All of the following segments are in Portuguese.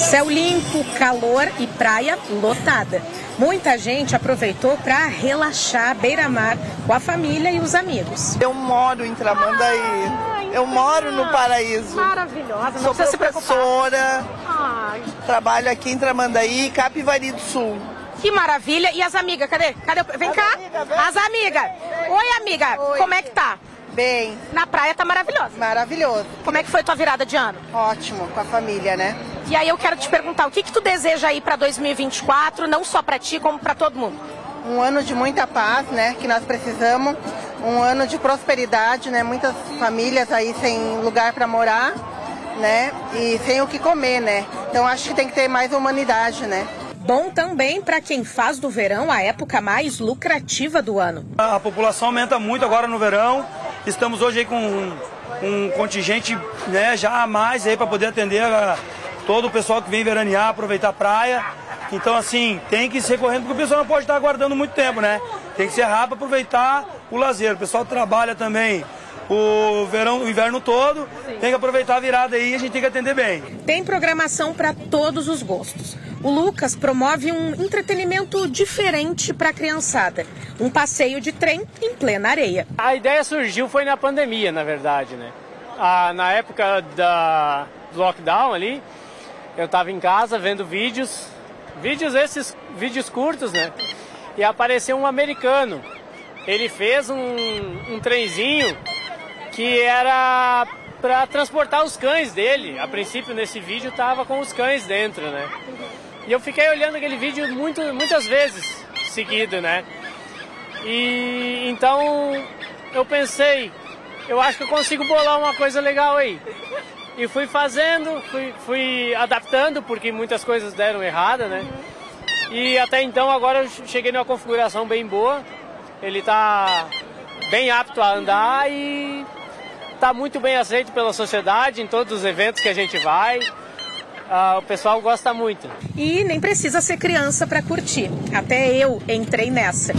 Céu limpo, calor e praia lotada. Muita gente aproveitou para relaxar à beira-mar com a família e os amigos. Eu moro em Tramandaí. Eu moro no Paraíso. Maravilhosa, não Sou precisa se preocupar. professora, Ai, trabalho aqui em Tramandaí, Capivari do Sul. que maravilha. E as amigas, cadê? Vem cá. As amigas. Oi, amiga. Oi. Como é que tá? Bem, Na praia tá maravilhosa. maravilhoso. Como é que foi tua virada de ano? Ótimo, com a família, né? E aí eu quero te perguntar, o que tu deseja aí para 2024, não só para ti, como para todo mundo? Um ano de muita paz, né? Que nós precisamos. Um ano de prosperidade, né? Muitas famílias aí sem lugar para morar, né? E sem o que comer, né? Então acho que tem que ter mais humanidade, né? Bom também para quem faz do verão a época mais lucrativa do ano. A população aumenta muito agora no verão. Estamos hoje aí com um contingente, né, já a mais aí para poder atender todo o pessoal que vem veranear, aproveitar a praia. Então, assim, tem que ser correndo, porque o pessoal não pode estar aguardando muito tempo, né? Tem que ser rápido, aproveitar o lazer. O pessoal trabalha também o verão, o inverno todo. Sim. Tem que aproveitar a virada aí e a gente tem que atender bem. Tem programação para todos os gostos. O Lucas promove um entretenimento diferente para a criançada. Um passeio de trem em plena areia. A ideia surgiu foi na pandemia, na verdade, né? Na época do lockdown ali, eu estava em casa vendo vídeos curtos, né? E apareceu um americano. Ele fez um trenzinho que era para transportar os cães dele. A princípio, nesse vídeo, estava com os cães dentro, né? E eu fiquei olhando aquele vídeo muitas vezes seguido, né? E então eu pensei, eu acho que eu consigo bolar uma coisa legal aí. E fui fazendo, fui adaptando, porque muitas coisas deram errada, né? E até então agora eu cheguei numa configuração bem boa. Ele tá bem apto a andar e tá muito bem aceito pela sociedade em todos os eventos que a gente vai. O pessoal gosta muito. E nem precisa ser criança para curtir. Até eu entrei nessa.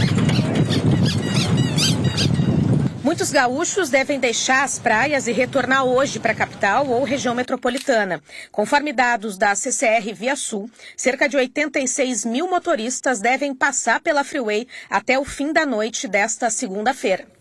Muitos gaúchos devem deixar as praias e retornar hoje para a capital ou região metropolitana. Conforme dados da CCR Via Sul, cerca de 86 mil motoristas devem passar pela Freeway até o fim da noite desta segunda-feira.